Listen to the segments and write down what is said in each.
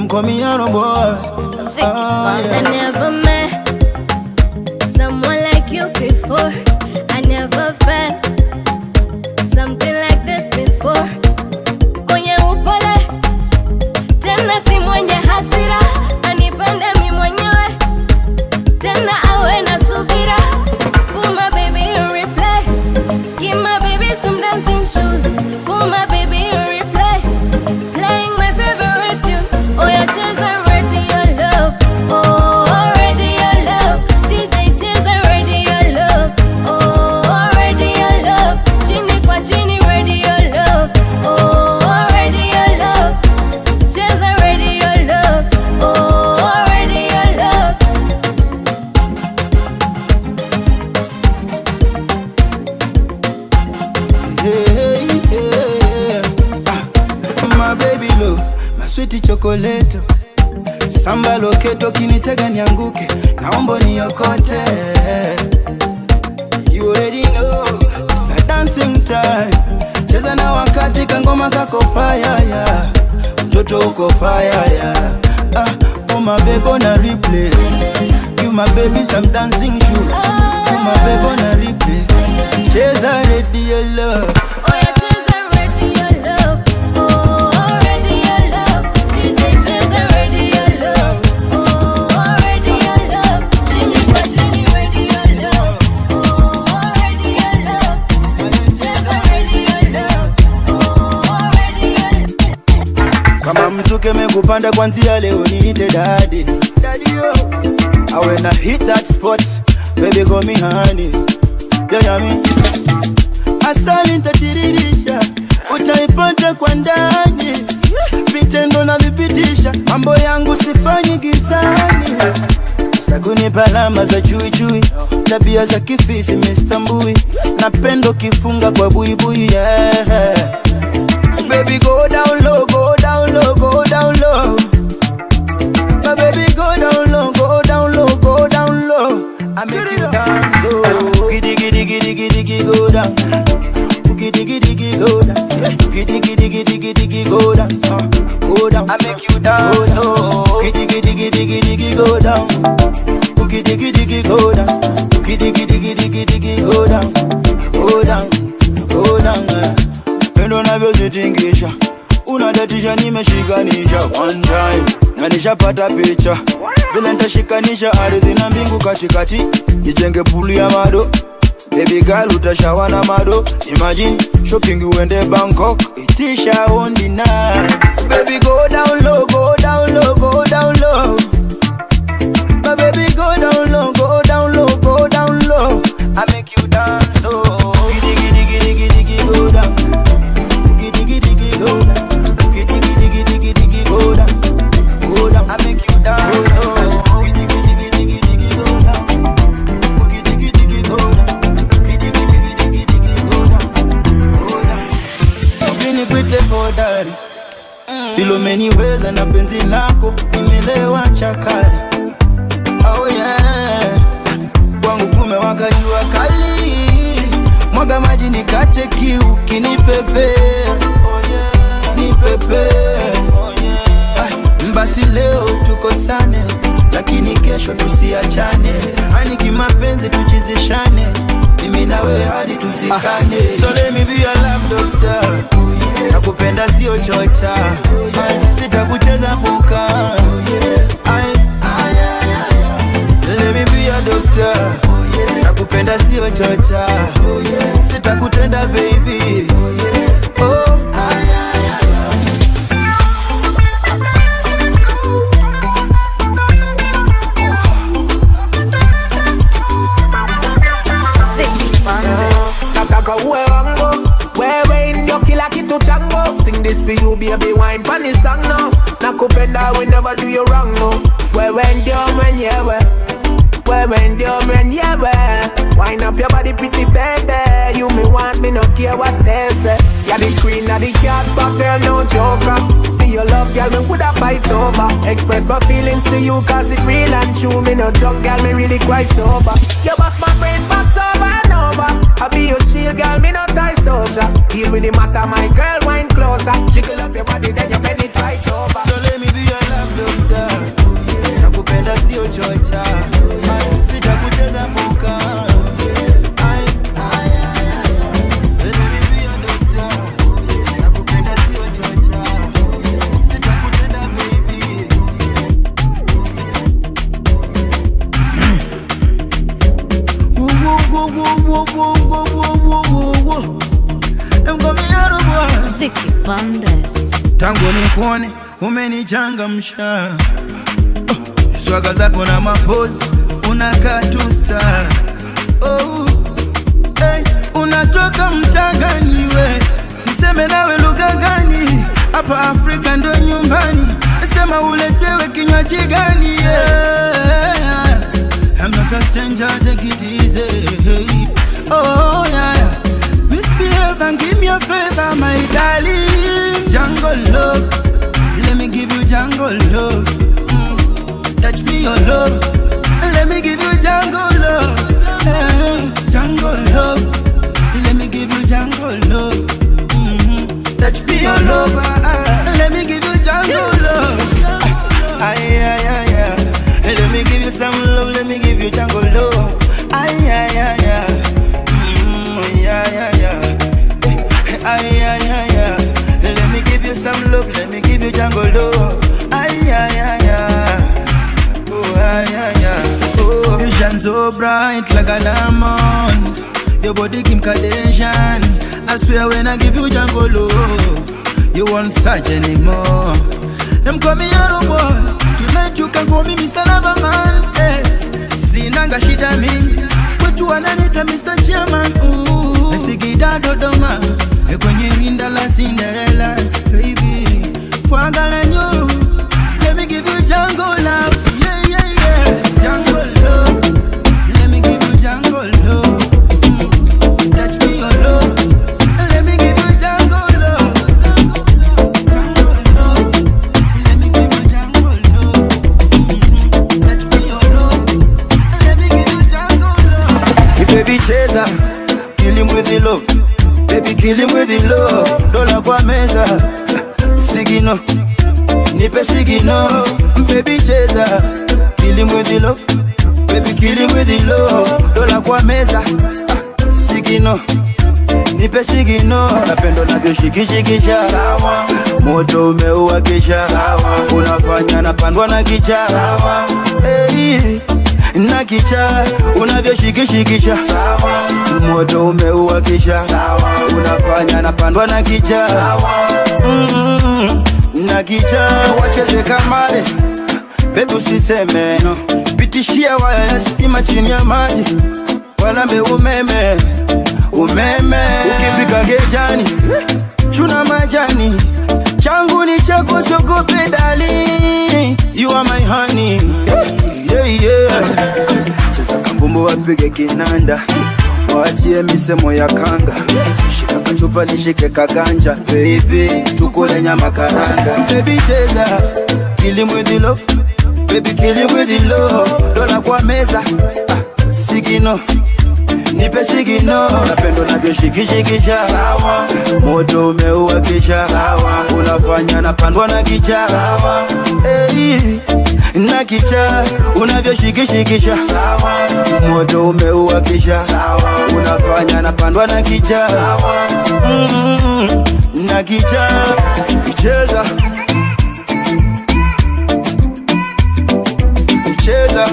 Some call me Aaron boy. I never met someone like you before. I never felt something like this before. Mwenye upole, tena si mwenye hasira. Anipende mi mwenyewe, tena awe na subira. Put my baby in replay. Give my baby some dancing shoes. Put my baby in replay. Playing my favorite tune. Oh, yeah, cheza radio love. Oh, radio love. DJ cheza radio love. Oh, radio love. Chini kwa chini radio love. Oh, radio love. Cheza radio love. Oh, radio love. Hey, yeah. My baby love, my sweetie chocolate. Samba loketo kinitega nianguke, naomba niokote. You already know, it's a dancing time. Cheza na wakati kangoma kako fire, yeah. Mtoto uko fire, yeah. Oh my baby on a replay. You my baby some dancing shoes. You my baby on a replay. Cheza radio love. Oh, yeah, cheza radio love. Oh, radio love. DJ cheza radio love. Oh, radio love. Chini kwa chini radio love. Oh, radio love. Cheza radio love. Oh, radio love. Kama mzuke mekupanda kwanzia leo niite daddy. Daddy yo. I when I hit that spot, baby call me honey. Yeah, me. Asali nitatirisha, utaipata kwa ndani. Vitendo na vipitisha, mambo yangu sifanyi gizani. Sakuni palama za chui chui, tabia za kifisi mistambui. Napendo kifunga kwa buibui, yeah. Baby go down low, go down low, go down low. My baby go down low, go down low, go down low. I make you dance, oh. Giddy giddy giddy giddy giddy go down. Giddy giddy giddy go down. Giddy giddy giddy giddy giddy go down. Go down. I make you dance, oh. Giddy giddy giddy giddy giddy go down. Giddy giddy giddy go down. Giddy giddy giddy giddy giddy go down. Go down, go down. Pendo navyozitingisha, unadatisha nimeshikanisha one time. Na nishapata picha, vile nitashikanisha ardhi na mbingu katikati. Nijenge pulu ya mado, baby girl utashawa na mado. Imagine shopping uende Bangkok, itisha on the night. Baby go down low, go down low, go down low. My baby go down low, go down low, go down low. I make you dance, oh. Giddy giddy giddy giddy giddy go down. Giddy giddy giddy go down. Giddy giddy giddy giddy giddy go down. Go down. I make you dance, oh. Giddy giddy giddy giddy giddy go down. Giddy giddy giddy go down. Giddy giddy giddy giddy giddy go down. Go down. Bini kwite hodari. Filomeni weza na penzi lako nimelewa chakari. Oh yeah. Kwangu kumewaka jua kali. Mwaga maji nikate kiu kinipepe. Oh yeah. Nipepe. Oh yeah. Basi leo tukosane, lakini kesho tusiachane. Hani kimapenzi tuchizishane, mimi nawe hadi tuzikane. So let me be your love doctor. Nakupenda sio chocha. Sitakucheza puka. Let me be your doctor. Nakupenda sio chocha. Sitakutenda baby. Oh. Sing this for you, baby, wine pan this song now. Nakupenda, we never do you wrong, no. Where when wind up your body, pretty baby. You me want me, no care what they say. You're the queen of the cat, but girl, no joker. For your love, girl, me woulda fight over. Express my feelings to you, cause it real and true. Me no joke, girl, me really quite sober. You bust my brain box over and over. I be your shield, girl, me no tie soldier. Even the matter, my girl, wine closer. Jiggle up your body, then you bend it right over. So let me be your love, Bandes. Tangu nikuone umenichangamsha, swaga zako na mapozi unakaa tu star. Hey, unatoka mtangani we, niseme nawe lugha gani? Hapa Afrika ndo nyumbani, sema uletewe kinywaji gani? Yeah, I'm not a stranger, take it easy. Oh yeah, misbehave and give me a favor, my darling. Jungle love, let me give you jungle love. Touch me your love, let me give you jungle love. Jungle love, let me give you jungle love. Touch me your love, let me give you jungle love. Let me give you some love, let me give you jungle love. Let me give you some love, let me give you jungle love. Oh, you shine so bright like a diamond. Your body Kim Kardashian. I swear when I give you jungle love, you won't search anymore. Them call me Yaro boy, tonight you can call me Mr. Loverman. Hey, sinanga shida mingi, kwetu wananita Mr. Chairman. Sigida Dodoma, kwenye rinda la Cinderella. Baby, kwangala nyo, let me give you jungle love. Yeah, jungle love, let me give you jungle love. Touch me your love, let me give you jungle love. Jungle love, let me give you jungle love. Touch me your love, let me give you jungle love. If baby chaser, kill him with the love. Baby kill him with the love. Dola kwa meza, sigino, nipe sigino. Baby chaser, kill him with the love. Baby kill him with the love. Dola kwa meza, sigino, nipe sigino. Napendo navyo shikishikisha, moto umeua kisha, unafanya napandwa na kicha. Hey, na kicha, unavyo shikishikisha, moto umeua kisha, unafanya napandwa na kicha. Na kicha, wacheze kamare, baby usiseme no. Pitishia waya ya stima chini ya maji, walambe umeme, umeme. Ukifika gejani, chuna majani, changu ni chako sogope dali. You are my honey, yeah. Cheza kambumbu wapige kinanda, wachie misemo ya kanga. Shika kachupa nishike kaganja, baby tukule nyama karanga. Baby cheza, kill him with the love. Baby kill him with the love. Dola kwa meza, sigino, nipe sigino. Napendo navyo shikishikisha, moto umeua kisha, unafanya napandwa na kicha. Hey, na kicha, unavyo shikishikisha, moto umeua kisha, unafanya napandwa na kicha. Na kicha, cheza, cheza.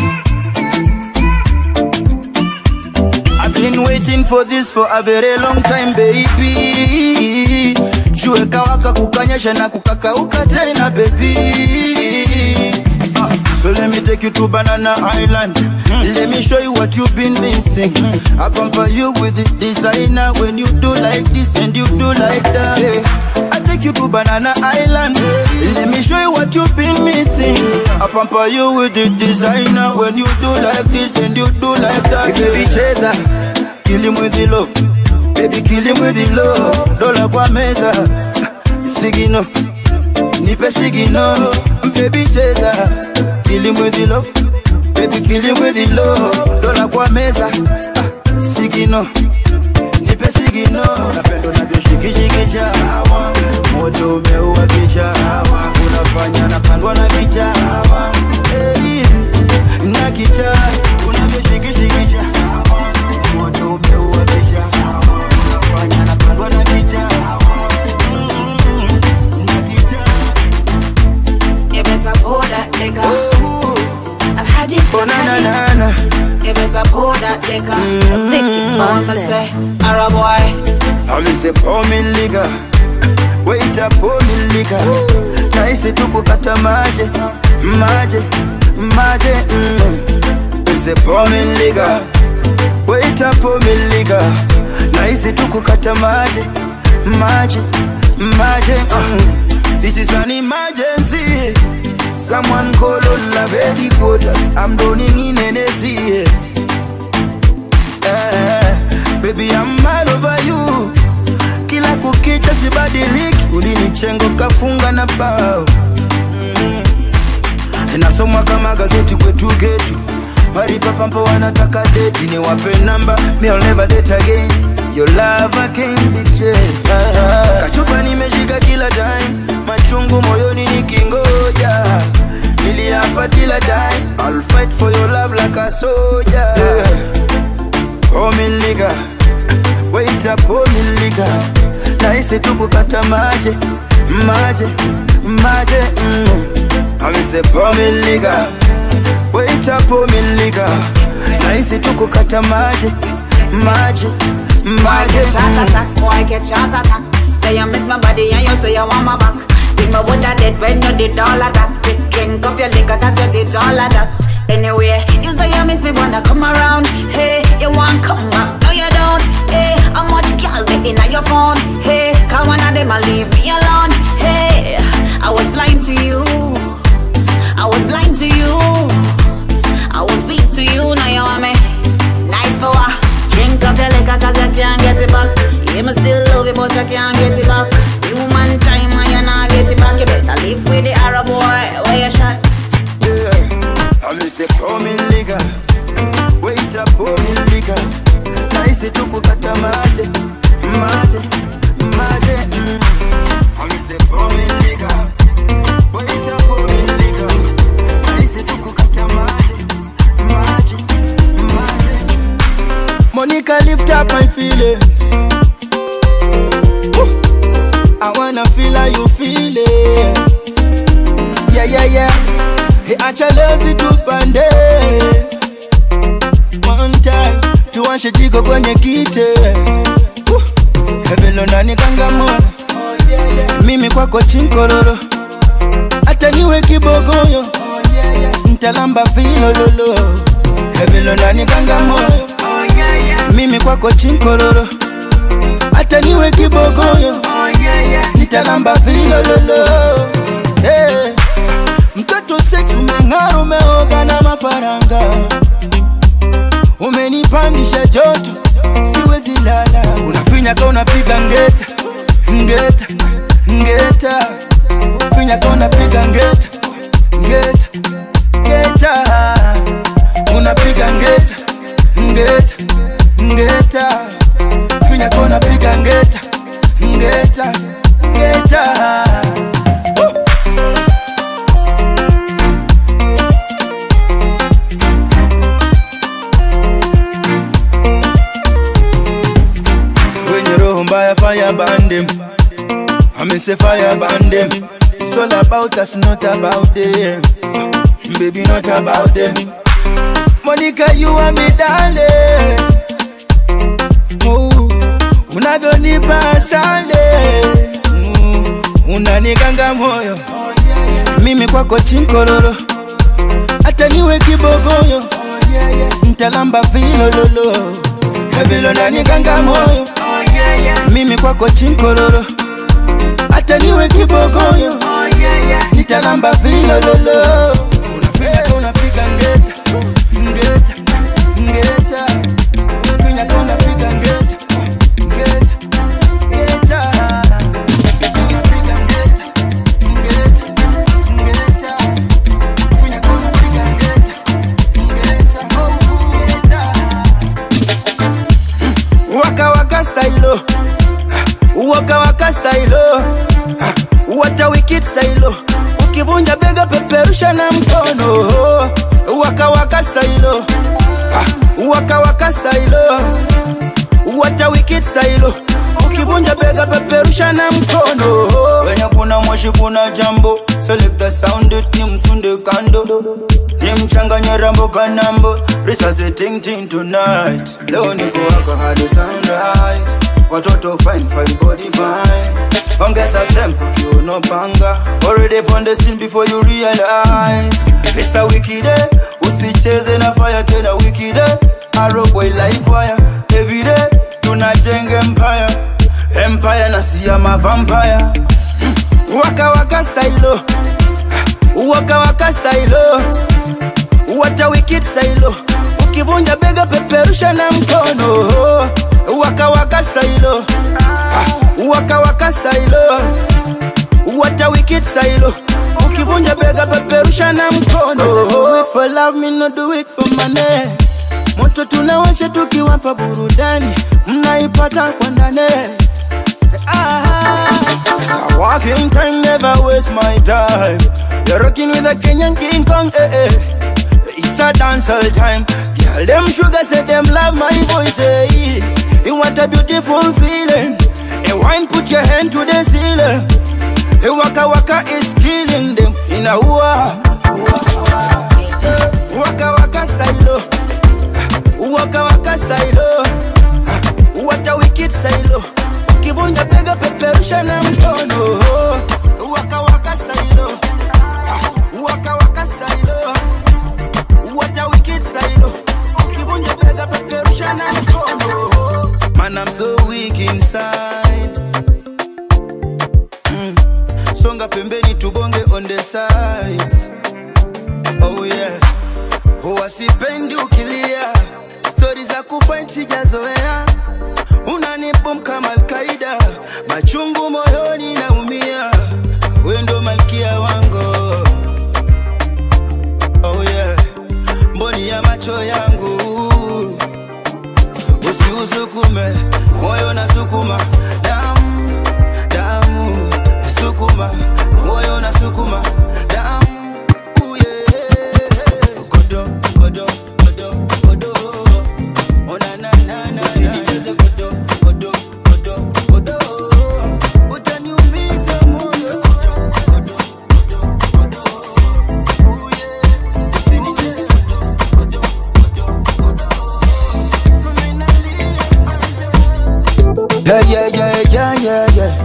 I've been waiting for this for a very long time, baby. Jue kawaka kukanyesha na kukakauka tena, baby. So let me take you to Banana Island. Let me show you what you've been missing. I pamper you with the designer when you do like this and you do like that. I take you to Banana Island. Let me show you what you've been missing. I pamper you with the designer when you do like this and you do like that. Hey, baby chaser, kill him with the love. Baby kill him with the love. Dola kwa meza, sigino, nipe sigino. Baby chaser, kill him with the love. Baby kill him with the love. Dola kwa meza, sigino, nipe sigino. Napendo navyo shikishikisha, moto umeua kisha, unafanya napandwa na kicha. Hey, na kicha, unavyo shikishikisha, moto umeua kisha, unafanya napandwa na kicha. Na kicha, You better pour that liquor. I've had it oh na na na. You better pour that liquor. Vicky I'ma say, Arab boy. I will say pour me liquor. wait up pomilika. Naisi tukukata maje, maje, maje. Ise pomilika, wait up pomilika. Naisi tukukata maje, maje, maje. This is an emergency. Someone call on la very good. I'm drowning in energy. Baby, I'm all over you. Kila kukicha sibadiliki. Ulinichengo kafunga na bao. Nasoma kama gazeti kwetu getu. Maripa pampa wanataka date. Ni wape number, me I'll never date again. Your love I can't betray. Kachupa nimeshika kila time. Machungu moyoni nikingoja. Niliapa kila time. I'll fight for your love like a soldier. Oh miliga, wait up oh miliga. Naisi tukukata maje, maje, maje. I say oh miliga, wait up oh miliga. Naisi tukukata maje, maje, maje. Boy get shot attack. Say you miss my body and you say you want my back. Think my woulda dead when you did all of that. Drink up your liquor cause you did all of that. Anyway, you say you miss me wanna come around. Hey, you want come back, no you don't. Hey, how much girl getting on your phone? Hey, cause one of them a leave me alone. Hey, I was blind to you. I was blind to you. I was weak to you, now you want me. Nice for what? Drink up the liquor cause you can't get it back. Yeah, me still love you but you can't get it back. Human time and you not get it back. You better live with the Arab boy where you shot. I say oh miliga, wait up oh miliga. Naisi tukukata maje, maje, maje. I say oh miliga, wait up oh miliga. Naisi tukukata maje, maje, maje. Monica, lift up my feelings. Woo. I wanna feel how you feel it. Yeah, yeah, yeah. Hey, achalozi tupande. One time, tuwanshe jiko kwenye kite. Hevelo nani kangamona. Mimi kwako chinkororo. Ata niwe kibogoyo. Ntalamba vilo lolo. Hevelo nani kangamona. Mimi kwako chinkororo. Ata niwe kibogoyo. Nitalamba vilo lolo. Hey. Mtoto sex umeng'ara umeoga na mafaranga. Umenipandisha joto, siwezi lala. Unafinya ka unapiga ngeta, ngeta, ngeta. Finya ka unapiga ngeta, ngeta, ngeta. Unapiga ngeta, ngeta, ngeta. Finya ka unapiga ngeta, ngeta, ngeta. Fire band them, I say fire band them. It's all about us, not about them. Baby, not about them. Monica, you are me darling. Oh, unavyonipa sale. Unanikanga moyo. Mimi kwako chinkororo. Ata niwe kibogoyo. Ntalamba vilo lolo. Vilo nanikanga moyo. Mimi kwako chinkororo. Ata niwe kibogoyo. Nitalamba vilo lolo. Unafinya unapiga ngeta, ngeta, ngeta. Unafinya unapiga ngeta, ngeta, ngeta. Unapiga ngeta, ngeta, ngeta. Unafinya unapiga ngeta, ngeta, ngeta. Waka waka stylo. Waka waka stylo. Wata wicked stylo. Ukivunja bega peperusha na mkono. Waka waka stylo. Waka waka stylo. Wata wicked stylo. Ukivunja bega peperusha na mkono. Wenye kuna moshi kuna jambo. Select the sound it ni msunde kando. Ni mchanganya rambo kanambo. Risasi ting ting tonight. Leo niko waka hadi sunrise. watoto fine, fine body fine. Ongeza tempo kiuno panga. Already on the scene before you realize. It's a wicked day, usicheze na fire tena wicked day. Arrow boy live wire, every day tunajenga empire. Empire na siya ma vampire. Waka waka style, waka waka style. What a wicked style. Ukivunja bega peperusha na mkono. Waka waka style, waka waka style. What a wicked style. Ukivunja bega peperusha na mkono. Do it for love, me no do it for money. Moto tunawasha tukiwapa burudani, mnaipata kwa ndani. It's a walking time, never waste my time. You're rocking with a Kenyan King Kong, eh. It's a dancehall time. Girl, them sugar say them love my voice, eh. You want a beautiful feeling. A wine, put your hand to the ceiling. A waka waka is killing them. In a waka waka style. Waka waka style. What a wicked style. Kivunja bega peperusha na mkono. Waka waka style. Waka waka style. What a wicked style. Kivunja bega peperusha na mkono. Man, I'm so weak inside. Songa pembeni tubonge on the sides. Oh yeah. Wasipendi ukilia. Stories za kufight sijazoea. Unanibom kama Al-Qaida. Machungu moyoni naumia. Wewe ndo malkia wangu. Oh yeah. Mboni ya macho yangu. Usiusukume, moyo na sukuma. Damu, damu, sukuma. Moyo na sukuma. Damu, yeah. Kodo, kodo, kodo, kodo. Ona na na na. Usinicheze kodo, kodo, kodo, kodo. Utaniumiza moyo. Kodo, kodo, kodo, kodo. Yeah. Usinicheze kodo, kodo, kodo, kodo. Yeah.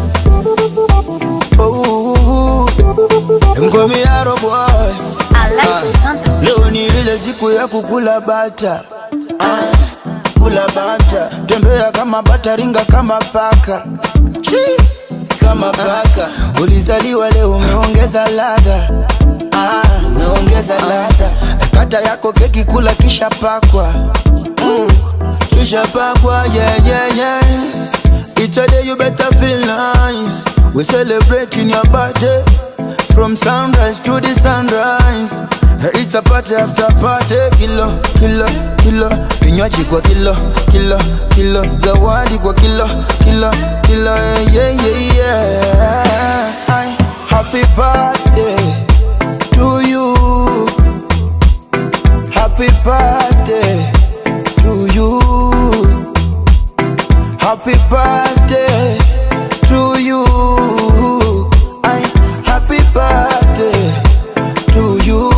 Oh, mkomi yaro boy. I like something. Leo ni ile siku ya kukula bata. Kula bata. Tembea kama bata, ringa kama paka. Kama paka. Ulizaliwa leo umeongeza ladha. Umeongeza ladha. Kata yako keki kula kisha pakwa. Kisha pakwa, yeah. Each day you better feel nice. We celebrating your birthday from sunrise to the sunrise. It's a party after party. Kilo, kilo, kilo. Vinywaji kwa kilo, kilo, kilo. Zawadi kwa kilo, kilo, kilo. Yeah. Happy birthday to you. Happy birthday to you. Happy birthday to you. Happy birthday to you.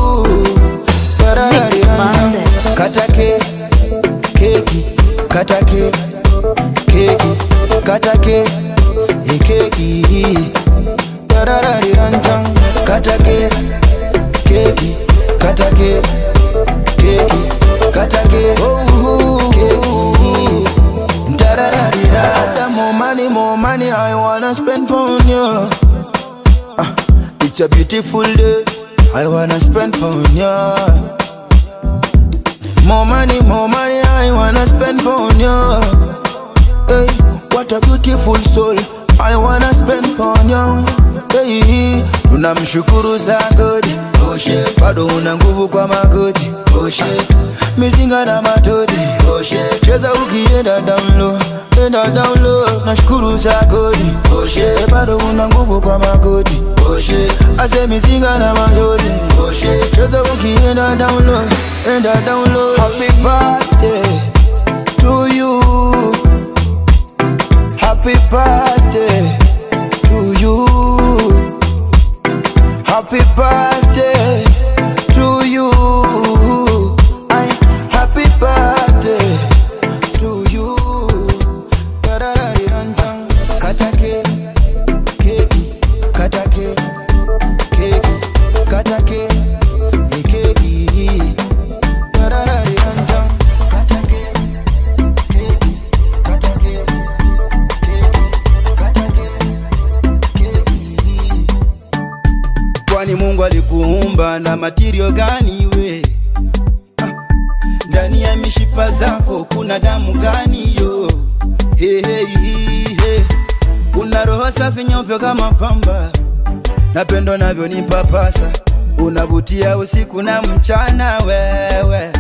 Kata keki, kata keki, kata keki. Kata keki, kata keki, kata keki. More money, I wanna spend on you. It's a beautiful day, I wanna spend on you. More money, I wanna spend on you. Hey, what a beautiful soul, I wanna spend on you. Hey, tunamshukuru za God. Oh shit, bado una nguvu kwa magoti. Oh shit, mizinga na matodi. Oh shit, cheza ukienda down low. Nashukuru za God. Oh shit, bado una nguvu kwa magoti. Oh shit, ase mizinga na matodi. Oh shit, cheza ukienda down low. Happy birthday to you. Happy birthday to you. Happy birthday to you. Happy birthday to you. nyumba na material gani we? Ndani ya mishipa zako kuna damu gani yo? Hey, hey, hey. Una roho safi nyeupe kama pamba, napendo navyo nipapasa, unavutia usiku na mchana wewe.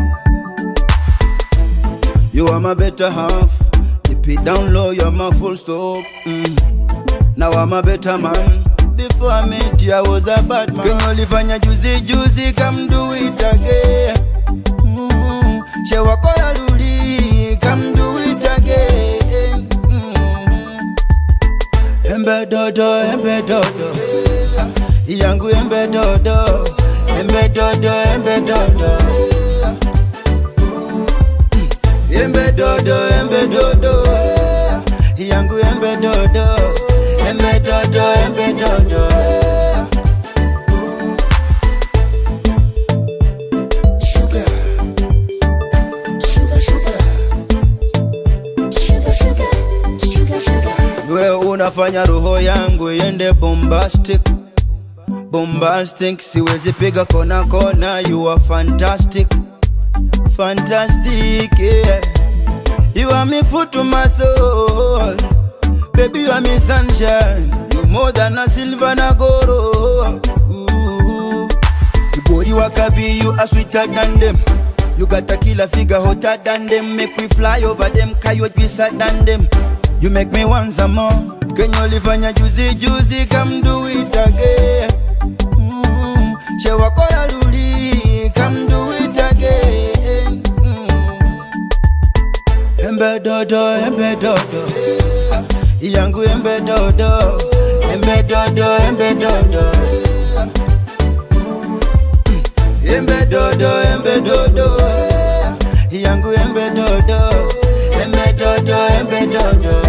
You are my better half, keep it down low, you are my full stop. Now I'm a better man, before I met you I was a bad man. Kenyo lifanya juzi, come do it again. Chewa kola luli, come do it again. Embe dodo, yangu embe dodo, embe dodo. Embe dodo, yangu embe dodo, embe dodo. We unafanya roho yangu yende bombastic, siwezi piga kona, you are fantastic, yeah. You are me food to my soul, baby you are me sunshine, you more than a silver and a gold. You body wakabi, you are sweeter than them, you got a killer figure hotter than them, make we fly over them, coyote besser than them. You make me want some more. Kenyo lifanya juzi, come do it again. Chewa kola luli, come do it again. Embe dodo, yangu embe dodo, embe dodo. Embe dodo, yangu embe dodo, embe dodo.